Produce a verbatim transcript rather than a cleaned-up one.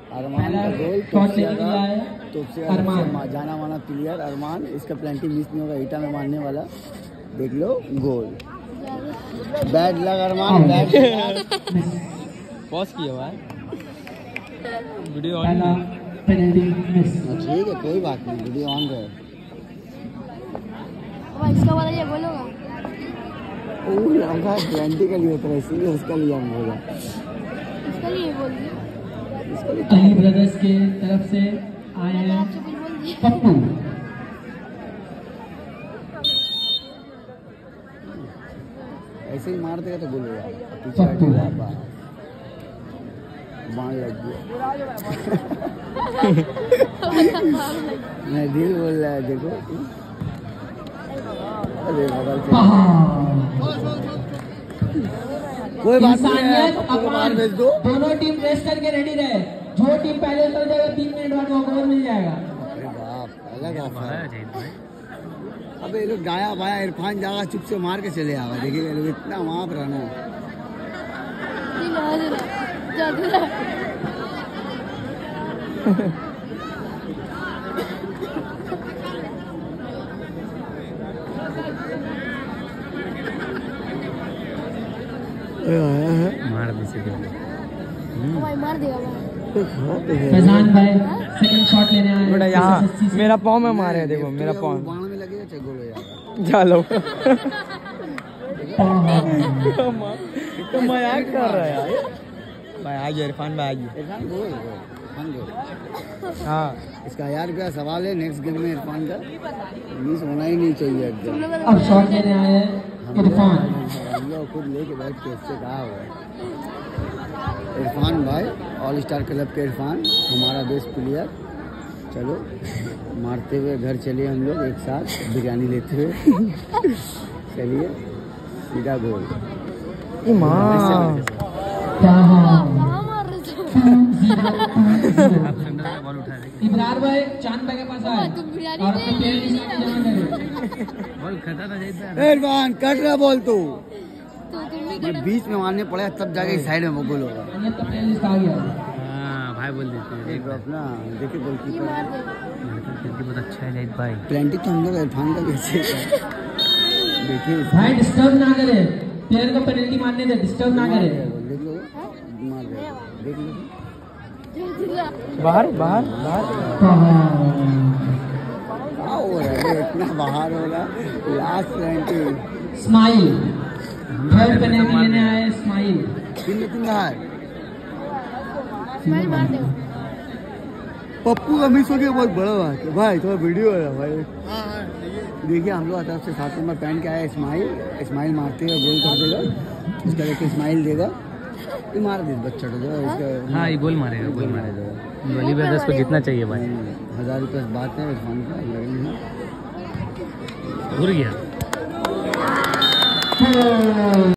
अरमान का गोल तो जाना माना प्लेयर अरमान, इसका प्लेंटी मिस नहीं होगा, ईटा में मारने वाला। देख लो गोल, बैड लग अरमान, बैड पॉज किया हुआ है वीडियो ऑन। ठीक है कोई बात नहीं, वीडियो ऑन रहे। इसका वाला ये बोलोगा ट्वेंटी का लिए होता है, इसीलिए उसका लिए हम बोला। इसका लिए बोल दिया। अली ब्रदर्स के तरफ से आए हैं पप्पू। ऐसे ही मार देगा तो गोल हो जाएगा। बाण लग गया। मैं दिल बोल रहा है, देखो। अरे कोई बात नहीं, भेज दो। दोनों टीम रेस्ट करके रेडी रहे, जो टीम पहले उतर जाएगा तीन मिनट बाद वो गोल मिल जाएगा। अरे बाप, अलग ऑफर है। अबे ये लोग गाया भाया, इरफान जागा चुप से मार के चले आवा। देखिए ये लोग इतना वहाँ पर रहना। मार दे से भाई मार देगा भाई। फैजान भाई सेकंड शॉट लेने आए। बेटा यहाँ मेरा पाँव में मारे, देखो मेरा पाँव बाण में लगेगा चाहे गोल हो जाएगा। जा लो तो मजाक कर रहा है यार। भाई आइए इरफान भाई आइए। इरफान गोल इरफान गोल। हाँ इसका हजार रुपया सवाल है नेक्स्ट गेम में इरफान का, मिस होना ही नहीं चाहिए एकदम। अब शॉट लेने आए हैं इरफान। हम लोग खुद लेके बैठ के इससे कहा हुआ है। इरफान भाई ऑल स्टार क्लब के इरफान, हमारा बेस्ट प्लेयर। चलो मारते हुए घर चलिए हम लोग एक साथ बिरयानी लेते हुए। चलिए सीधा गोल। इब्रार भाई चांद भाई के पास आए और इरफान कट रहा बोल तू, बीच में मारने पड़ेगा तब जाके साइड में वो गोल होगा। हाँ भाई बोल देते हैं अपना देखिए गोलकीपर बहुत अच्छा है जाहिद भाई। प्लेंटी तो हम लोग इरफान का कैसे देखिए भाई डिस्टर्ब ना करे, प्लेयर को पेनल्टी मारने दे, डिस्टर्ब ना करे। देख लो मार दे, देख लो बाहर बाहर बाहर हो रहा है इतना बाहर हो रहा। Last plenty smile third penalty लेने आए स्माइल। तीन तीन बाहर स्माइल मार देगा। पप्पू का मिस हो गया, बहुत बड़ा बात है भाई। थोड़ा वीडियो है भाई। देखिए हम लोग तरफ से सात नंबर पहन के आया इस्माइल। इस्माइल मारते हुए गोल कर देगा, इसका लेके इस्माइल देगा, ये मार दे बच्चा तो इसका। हाँ ये गोल मारेगा, गोल मारेगा। अली ब्रदर्स को जीतना चाहिए भाई। हजार रुपये बात है इरफान का लगेगा। घुर गया।